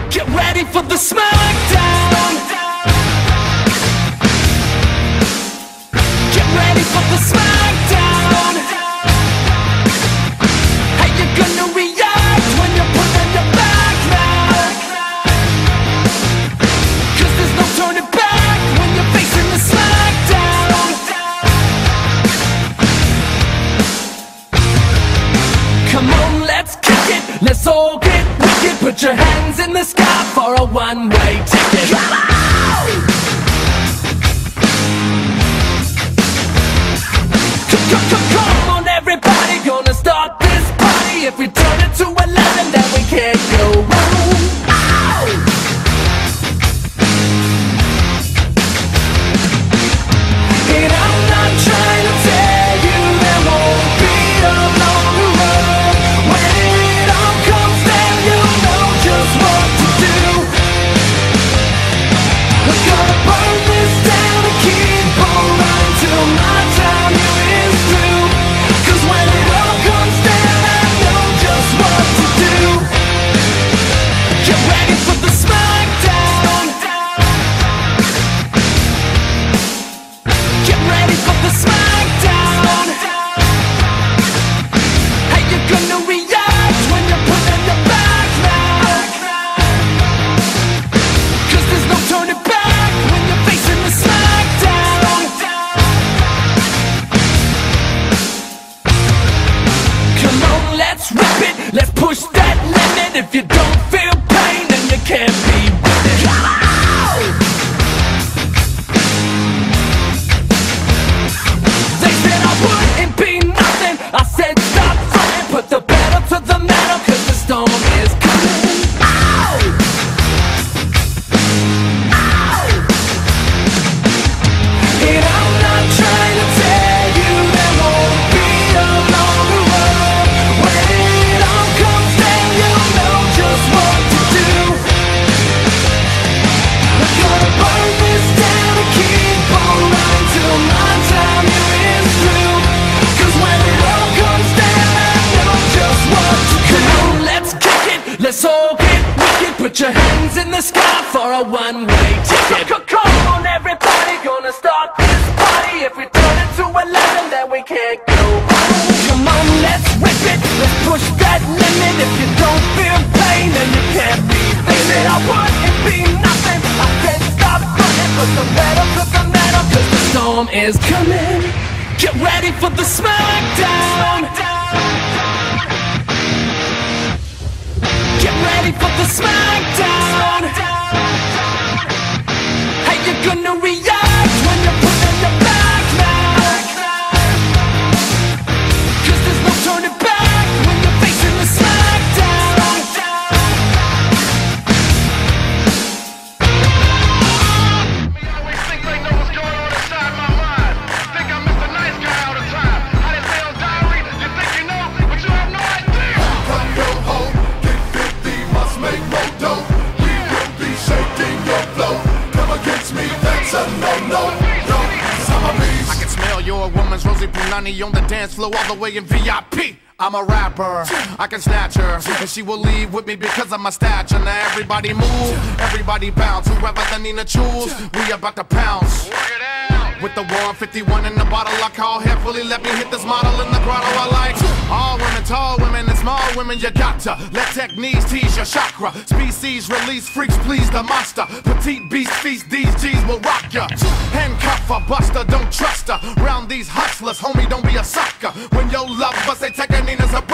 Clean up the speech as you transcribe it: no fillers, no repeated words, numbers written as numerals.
Get ready for the smackdown. Get ready for the smackdown. How you gonna react when you're put on your back now? 'Cause there's no turning back when you're facing the smackdown. Come on, let's kick it. Let's all get wicked. Put your hands in the sky for a one-way ticket. Come on! Come on, everybody, gonna start this party. If we turn it to 11, then we can't go wrong. Ow! And I'm not trying to tell you there won't be a long road. When it all comes down, you'll know just what to do. We're gonna burn this down and keep on running till my time here is through. 'Cause when it all comes down, I know just what to do. Get ready for the smackdown. Get ready for the smackdown. How you gonna react when you're put on your back now? 'Cause there's no turning back when you're facing the smackdown. Come on, let's rip it. Let's push that limit. If you don't feel pain, then you can't be with it. Come on! They said I wouldn't be nothing. I said stop fighting, put the pedal to the metal, 'cause the storm is coming. Ow! Ow! And I'm not trying to tell you there won't be a long road. When it all comes down, you'll know just what to do. We're gonna burn this down and keep on running till my time here is through. 'Cause when it all comes down, I know just what to do. Come on, let's kick it. Let's all get wicked. Put your hands in the sky for a one-way ticket. Come on, everybody, gonna start this party. If we turn it to 11, then we can't go home. Come on, let's rip it. Let's push that limit. If you don't feel pain, then you can't be. They said I wouldn't be nothing. I said stop running, put the pedal to the metal, 'cause the storm is coming. Get ready for the smackdown. Get ready for the smackdown. How you gonna react when you're put on your back now? 'Cause there's no turning back when you're facing the smackdown. Always think they know what's going on inside my mind. Think I'm Mr. Nice Guy all the time. How they say on Diary, you think you know, but you have no idea. From your home, get 50, must make more dough. We will be shaking your flow. Come against me, that's a no-no. Yo, some of these. I can smell your woman's Rosie Punani on the dance floor all the way in VIP. I'm a rapper, I can snatch her, and she will leave with me because of my stature. Now everybody move, everybody bounce. Whoever the Nina choose, we about to pounce. With the 151 in the bottle, I call heavily. Let me hit this model in the grotto. I like all women, tall women, and small women. You got to let techniques tease your chakra. Species release freaks, please the monster. Petite beast feast, these G's will rock ya. Handcuff a buster, don't trust her. Round these hustlers, homie, don't be a sucker. When your love bust, they take a Nina's a